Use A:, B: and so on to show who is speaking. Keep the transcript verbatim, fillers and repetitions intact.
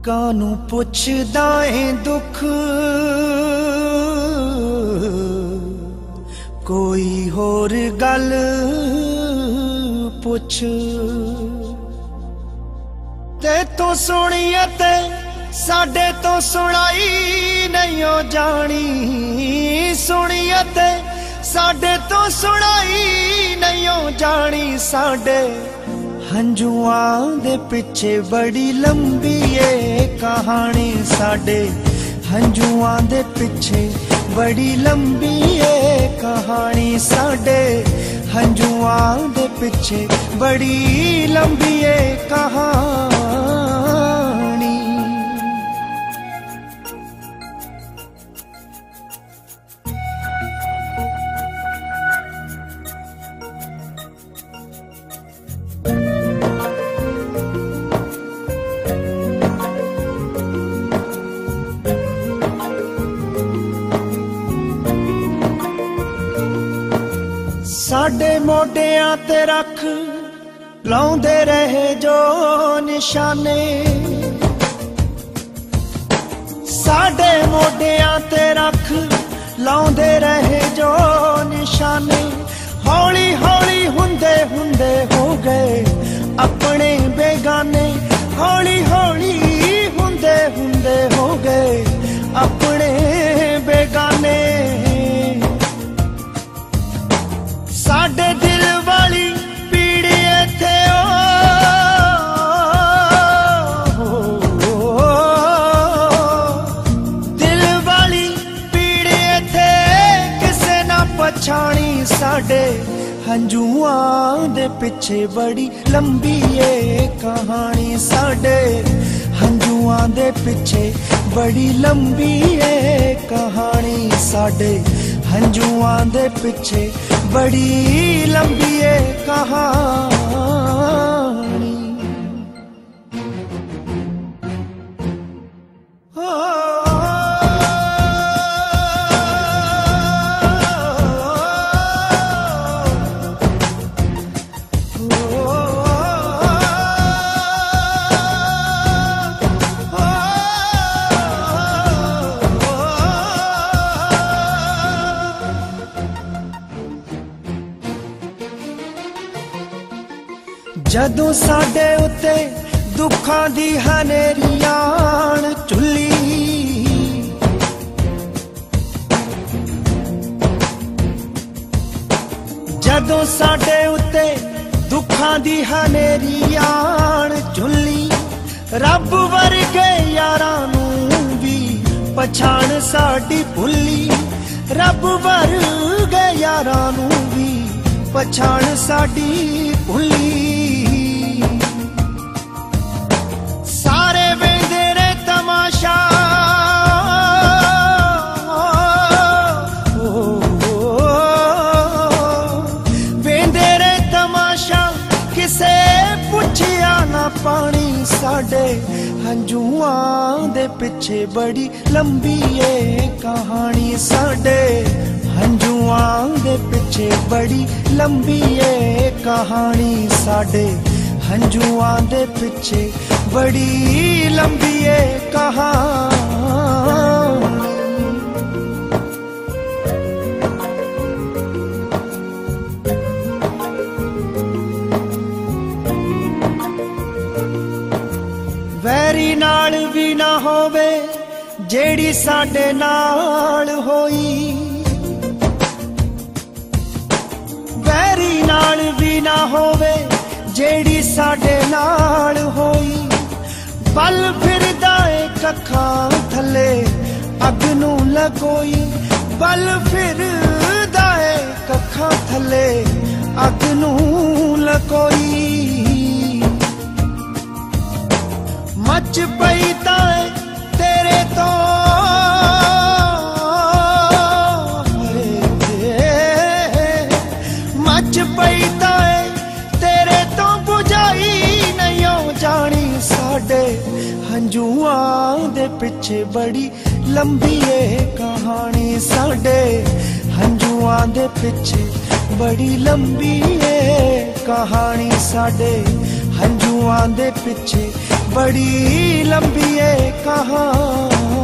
A: कानू पुछदा है दुख कोई होर गल पुछ ते तो सुनिए ते साडे तो सुनाई नहीं हो जानी सुनिए ते साडे तो सुनाई नहीं हो जानी साडे हंजुआं दे पिछे बड़ी लंबी है कहानी साडे हंजुआं दे पिछे बड़ी लंबी है कहानी साडे हंजुआं दे पिछे बड़ी लंबी है कहानी। साडे मोडियां ते रख लाउंदे रहे जो निशाने साडे मोडियां ते रख लाउंदे रहे जो निशाने हौली हौली हुंदे हुंदे हो गए अपने बेगाने हौली हौली हुंदे हुंदे हो गए अपने बेगाने साडे दिल वाली पीड़ी थे ओ, दिल वाली पीड़ी थे किसे ना पछाणी साडे हंजुआं दे पिछे बड़ी लंबी है कहानी साडे हंजुआं दे पिछे बड़ी लंबी है कहानी साडे हंजुआं दे पिछे बड़ी लंबी है कहानी। जदों साडे उत्ते दुखां दी हनेरियां चुल्ली जदों साडे उत्ते दुखां दी हनेरियां चुल्ली रब वर्गे यारां नूं भी पछाण साडी भुल्ली रब वर्गे यारां नूं भी पछाण साडी भुल्ली सारे वेंदे रे तमाशा ओ, ओ, वेंदे रे तमाशा किसे पुछया ना पानी साडे हंजुआं दे पिछे बड़ी लंबी है कहानी साडे हंजुआं दे पिछे बड़ी लंबी है कहानी साडे हंजुआं दे पिछे बड़ी लंबी है कहानी। वैरी नाल भी ना होवे जेड़ी साडे नाल होई वैरी नाल भी ना होवे जेड़ी साडे नाल होई बल फिरदा है कखां थले अग नूं लगोई बल फिरदा है कखां थले अग नूं लगोई मच पई तां तेरे तो मच पई तां तेरे तो बुझाई नहीं हो जानी साडे हंजुआं दे पिछे बड़ी लंबी है कहानी साडे हंजुआं दे पिछे बड़ी लंबी है कहानी साडे हंजुआं दे पिछे बड़ी लंबी है कहानी।